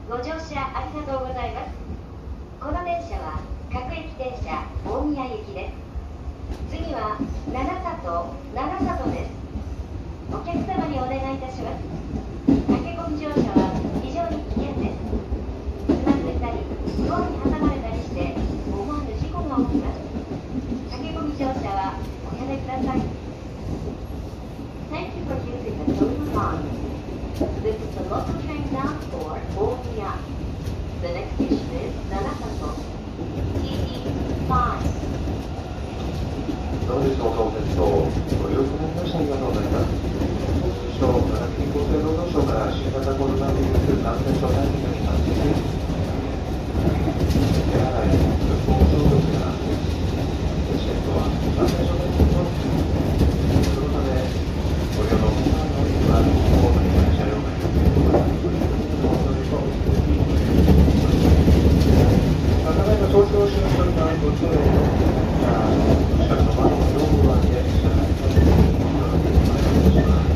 ご乗車ありがとうございます。この電車は各駅電車大宮行きです。次は長里です。お客様にお願いいたします。駆け込み乗車は非常に危険です。つまずいたりドアに挟まれたりして思わぬ事故が起きます。駆け込み乗車はおやめください。 Thank you for using the Toyota line. This is the local train bound for Omiya. The next station is Narasato. TE5. 本日の当選とご利用いただきましてありがとうございます。通称、奈良県厚生労働省から新型コロナウイルス感染症対策に関して手洗い、空港消毒やチケットは感染症対策をそのため、ご利用のお客様においては、ホームに車両内の取り組みのお乗り込みただいま東京新幹線ご通園車両の窓の両側で車内のご利用お願いいたします。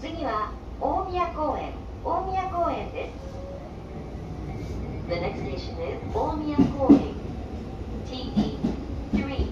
次は大宮公園です。The next station is 大宮公園 TD3。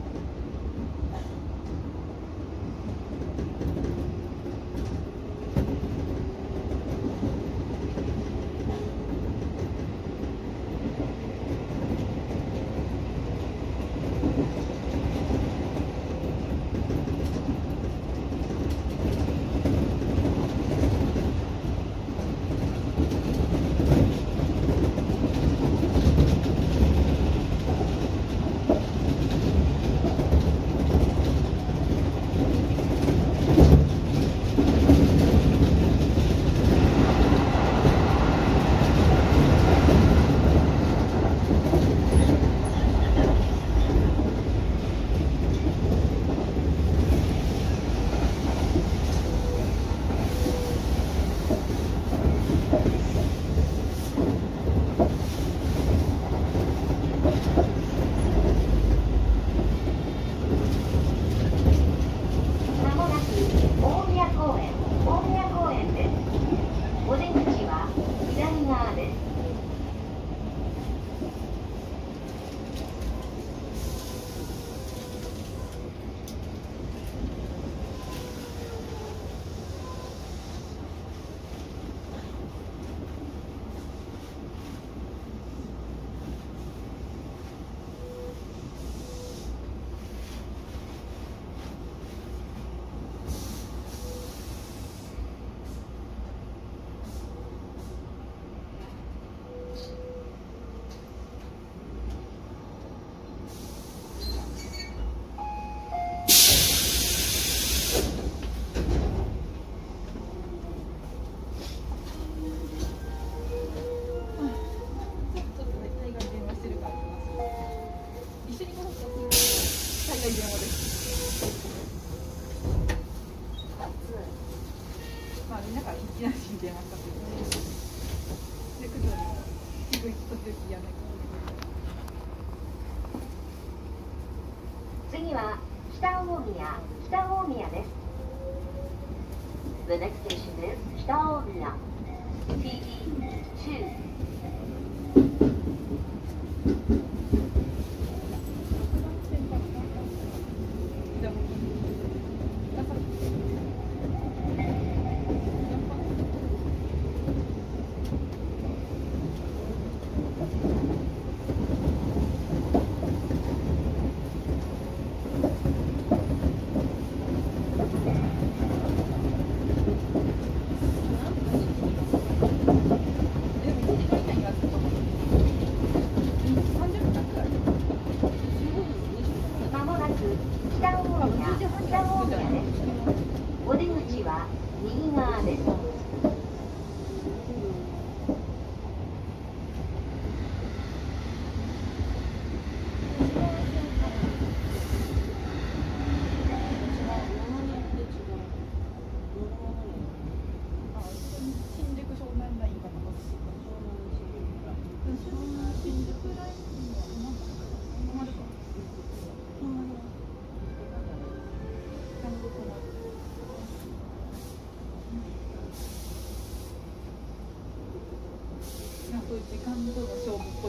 次は北大宮です。The next station is 北大宮 TD2。 時間との勝負っぽい。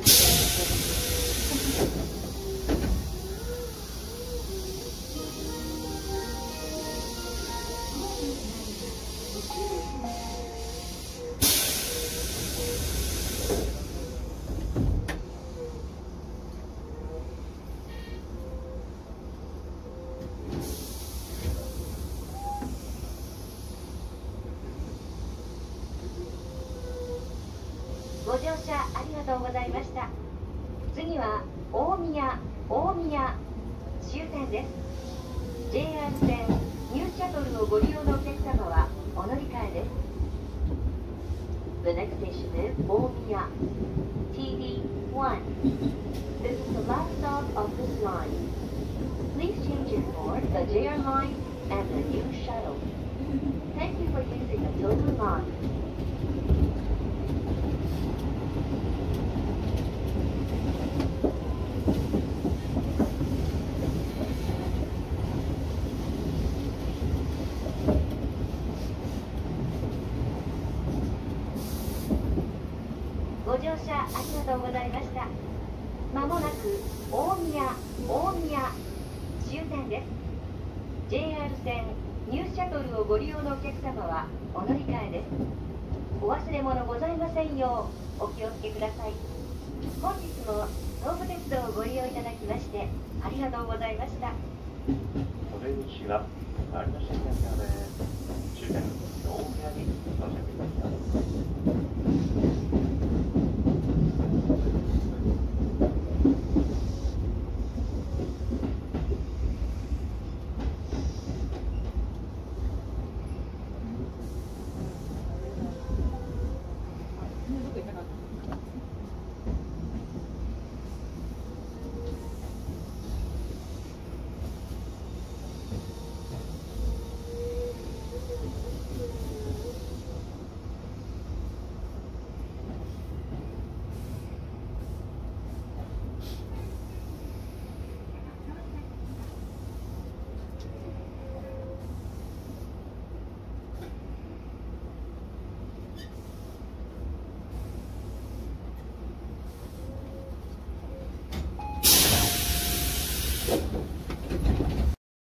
ご乗車ありがとうございました。次は大宮終点です。 JR 線ニューシャトルをご利用のお客様はお乗り換えです。 The next station is 大宮 TD1. This is the last stop of this line. Please change it for the JR line and the new shuttle. Thank you for using the Tilton line. こ車ありがとうございました。まもなく大宮終点です。 JR 線ニューシャトルをご利用のお客様はお乗り換えです。お忘れ物ございませんようお気をつけください。本日も東武鉄道をご利用いただきましてありがとうございました。 お出口はありませんです。